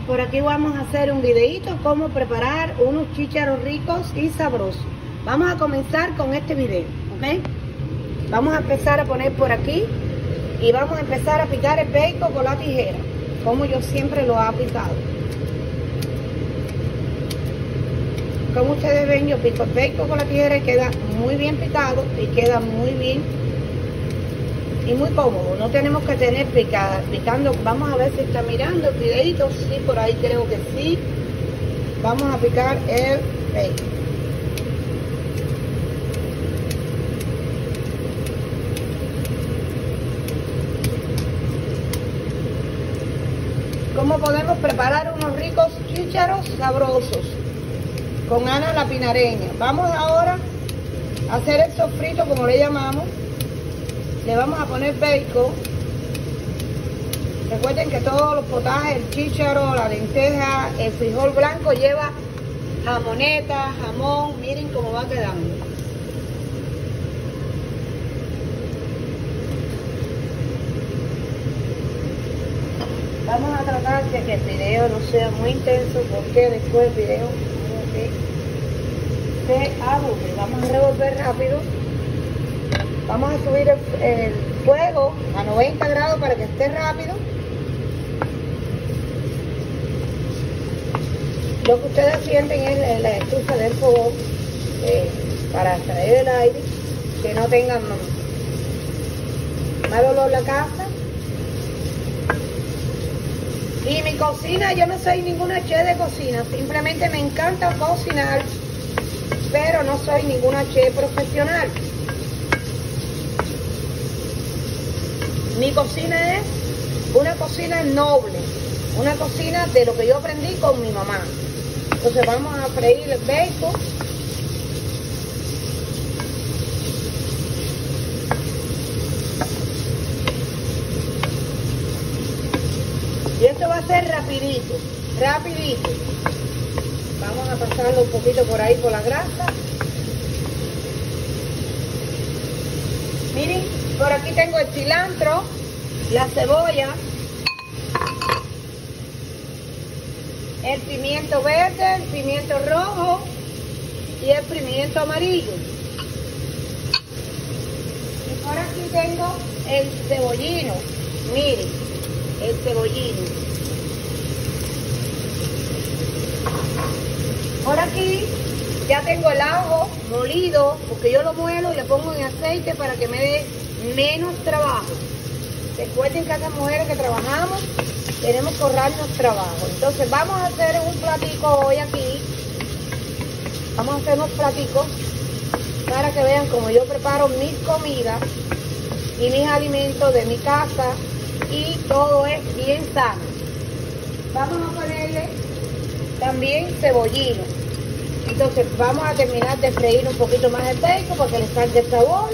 Por aquí vamos a hacer un videito cómo preparar unos chícharos ricos y sabrosos. Vamos a comenzar con este video, ¿ok? Vamos a empezar a poner por aquí y vamos a empezar a picar el bacon con la tijera, como yo siempre lo he picado. Como ustedes ven, yo pico el bacon con la tijera y queda muy bien picado y queda muy bien y muy cómodo. No tenemos que tener picando. Vamos a ver si está mirando el videito. Sí, por ahí creo que sí. Vamos a picar el bacon. ¿Cómo podemos preparar unos ricos chícharos sabrosos con Ana la Pinareña? Vamos ahora a hacer el sofrito, como le llamamos. Le vamos a poner bacon. Recuerden que todos los potajes, el chícharo, la lenteja, el frijol blanco lleva jamoneta, jamón. Miren cómo va quedando. Vamos a tratar de que el video no sea muy intenso, porque después el video se aburre. Vamos a revolver rápido. Vamos a subir el fuego a 90 grados para que esté rápido. Lo que ustedes sienten es la estufa del fogón para extraer el aire, que no tengan mal olor la casa. Y mi cocina, yo no soy ninguna chef de cocina, simplemente me encanta cocinar, pero no soy ninguna chef profesional. Mi cocina es una cocina noble, una cocina de lo que yo aprendí con mi mamá. Entonces vamos a freír el bacon. Y esto va a ser rapidito, rapidito. Vamos a pasarlo un poquito por ahí por la grasa. Miren, por aquí tengo el cilantro, la cebolla, el pimiento verde, el pimiento rojo y el pimiento amarillo. Y por aquí tengo el cebollino. Miren, el cebollino. Por aquí ya tengo el ajo molido, porque yo lo muelo y lo pongo en aceite para que me dé menos trabajo. Recuerden que a las mujeres que trabajamos tenemos que ahorrarnos trabajo. Entonces vamos a hacer un platico hoy aquí. Vamos a hacer unos platicos para que vean cómo yo preparo mis comidas y mis alimentos de mi casa, y todo es bien sano. Vamos a ponerle también cebollino. Entonces vamos a terminar de freír un poquito más el bacon para que le salga el sabor.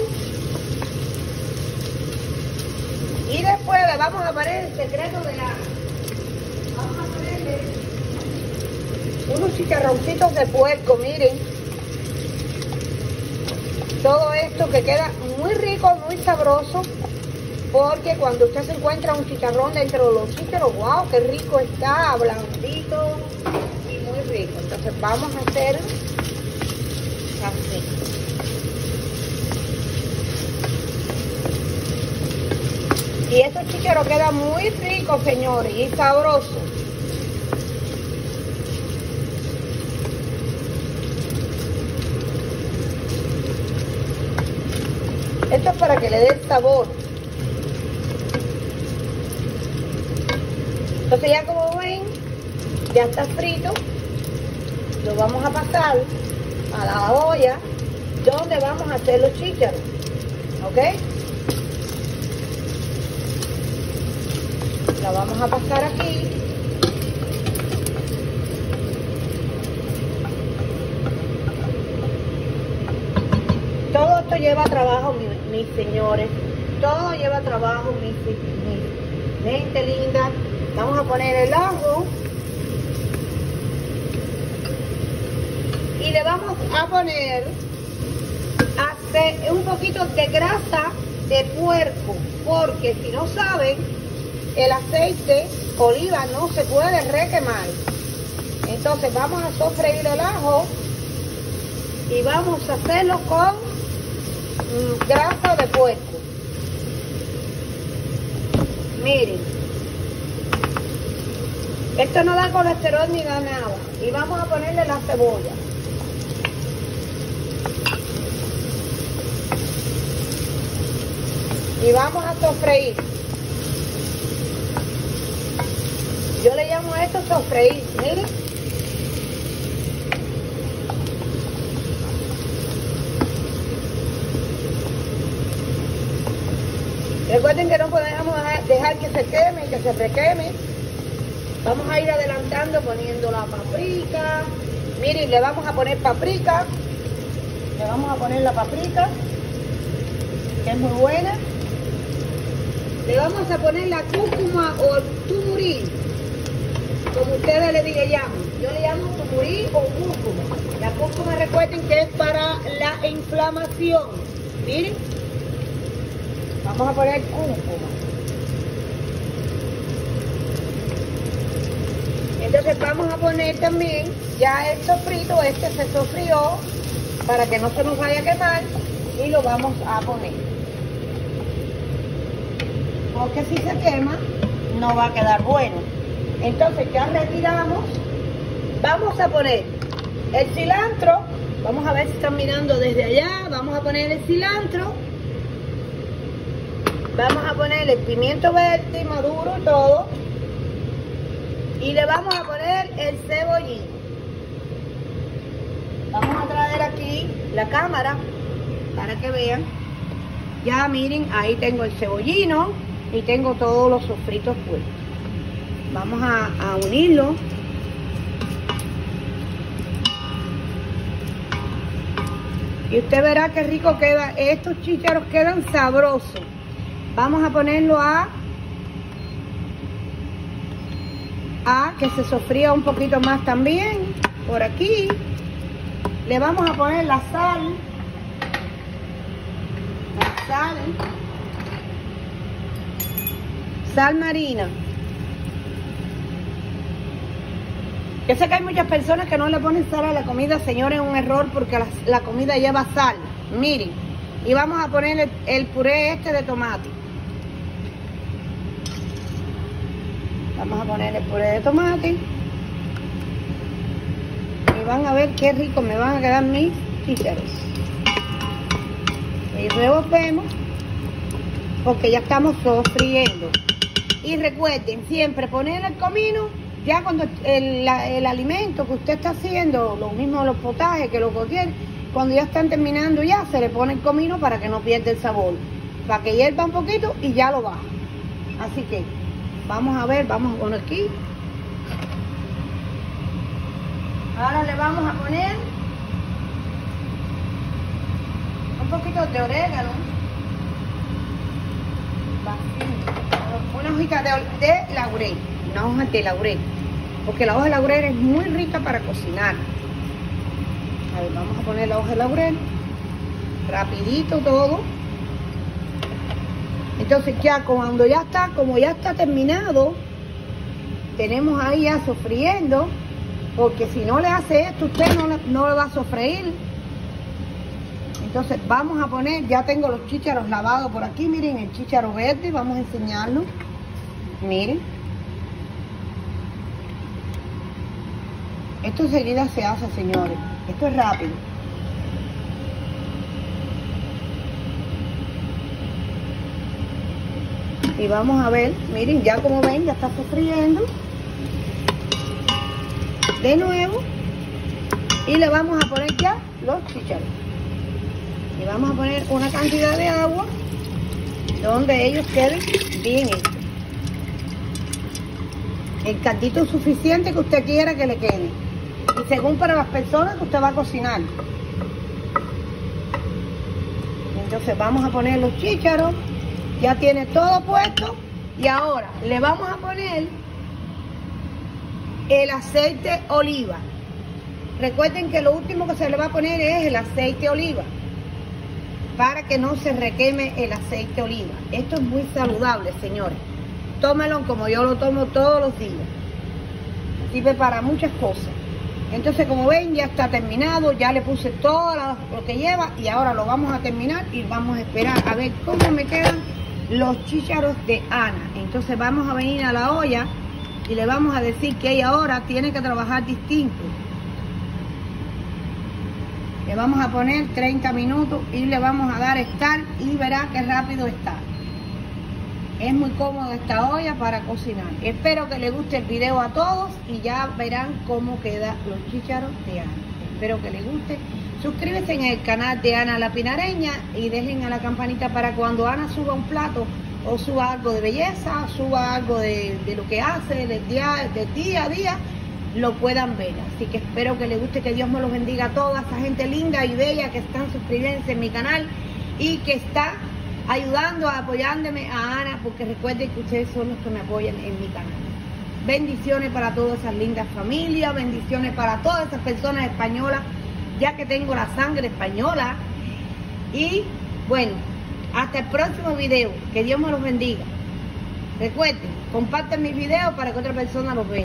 Y después le vamos a poner el secreto de la... Vamos a ponerle unos chicharroncitos de puerco, miren. Todo esto que queda muy rico, muy sabroso. Porque cuando usted se encuentra un chicharrón dentro de los chícharos, wow, qué rico está, blandito y muy rico. Entonces vamos a hacer así. Y estos chícharos quedan muy ricos, señores, y sabrosos. Esto es para que le dé el sabor. Entonces ya como ven, ya está frito. Lo vamos a pasar a la olla donde vamos a hacer los chícharos, ¿ok? Lo vamos a pasar aquí. Todo esto lleva trabajo, mis señores. Todo lleva trabajo, mi gente linda. Vamos a poner el ajo. Y le vamos a poner un poquito de grasa de puerco, porque si no saben, el aceite oliva no se puede requemar. Entonces vamos a sofreír el ajo y vamos a hacerlo con grasa de puerco. Miren, esto no da colesterol ni da nada. Y vamos a ponerle la cebolla. Y vamos a sofreír. Yo le llamo a esto sofreír, miren. Recuerden que no podemos dejar que se queme, que se requeme. Vamos a ir adelantando poniendo la paprika. Miren, le vamos a poner paprika. Le vamos a poner la paprika, que es muy buena. Le vamos a poner la cúrcuma o tumurí, como ustedes le llaman. Yo le llamo tumurí o cúrcuma. La cúrcuma, recuerden que es para la inflamación. Miren, vamos a poner cúrcuma. Entonces vamos a poner también ya el sofrito, este se sofrió para que no se nos vaya a quemar, y lo vamos a poner. Porque si se quema no va a quedar bueno. Entonces ya retiramos. Vamos a poner el cilantro. Vamos a ver si están mirando desde allá. Vamos a poner el cilantro. Vamos a poner el pimiento verde maduro y todo. Y le vamos a poner el cebollín. Vamos a traer aquí la cámara para que vean. Ya miren, ahí tengo el cebollino y tengo todos los sofritos puestos. Vamos a unirlo. Y usted verá qué rico queda. Estos chícharos quedan sabrosos. Vamos a ponerlo a que se sofría un poquito más también. Por aquí le vamos a poner la sal. Sal marina. Yo sé que hay muchas personas que no le ponen sal a la comida, señores, es un error porque la comida lleva sal. Miren, y vamos a poner el puré este de tomate. Vamos a poner el puré de tomate. Y van a ver qué rico me van a quedar mis chícharos. Y revolvemos porque ya estamos sofriendo. Y recuerden siempre poner el comino ya cuando el alimento que usted está haciendo, lo mismo los potajes que los cualquier, cuando ya están terminando ya se le pone el comino para que no pierda el sabor, para que hierva un poquito y ya lo baja. Así que vamos a ver, vamos a poner aquí. Ahora le vamos a poner un poquito de orégano, una hojita de laurel, una hoja de laurel, porque la hoja de laurel es muy rica para cocinar. A ver, vamos a poner la hoja de laurel, rapidito todo. Entonces ya cuando ya está, como ya está terminado, tenemos ahí ya sofriendo, porque si no le hace esto, usted no le va a sofreír. Entonces vamos a poner, ya tengo los chícharos lavados por aquí, miren el chícharo verde, vamos a enseñarlo. Miren. Esto enseguida se hace, señores. Esto es rápido. Y vamos a ver, miren, ya como ven, ya está sofriendo. De nuevo. Y le vamos a poner ya los chícharos. Y vamos a poner una cantidad de agua donde ellos queden bien hechos. El caldito suficiente que usted quiera que le quede. Y según para las personas que usted va a cocinar. Entonces vamos a poner los chícharos. Ya tiene todo puesto. Y ahora le vamos a poner el aceite oliva. Recuerden que lo último que se le va a poner es el aceite oliva, para que no se requeme el aceite oliva. Esto es muy saludable, señores. tómelo como yo lo tomo todos los días. Sirve para muchas cosas. Entonces, como ven, ya está terminado, ya le puse todo lo que lleva y ahora lo vamos a terminar y vamos a esperar a ver cómo me quedan los chícharos de Ana. Entonces vamos a venir a la olla y le vamos a decir que ella ahora tiene que trabajar distinto. Le vamos a poner 30 minutos y le vamos a dar estar y verá qué rápido está. Es muy cómodo esta olla para cocinar. Espero que les guste el video a todos y ya verán cómo quedan los chícharos de Ana. Espero que les guste. Suscríbanse en el canal de Ana la Pinareña y dejen a la campanita para cuando Ana suba un plato o suba algo de belleza, suba algo de lo que hace del día a día, lo puedan ver. Así que espero que les guste, que Dios me los bendiga a toda esa gente linda y bella que están suscribiéndose en mi canal y que está ayudando, apoyándome a Ana, porque recuerden que ustedes son los que me apoyan en mi canal. Bendiciones para todas esas lindas familias, bendiciones para todas esas personas españolas, ya que tengo la sangre española. Y bueno, hasta el próximo video, que Dios me los bendiga. Recuerden, compartan mis videos para que otra persona los vea.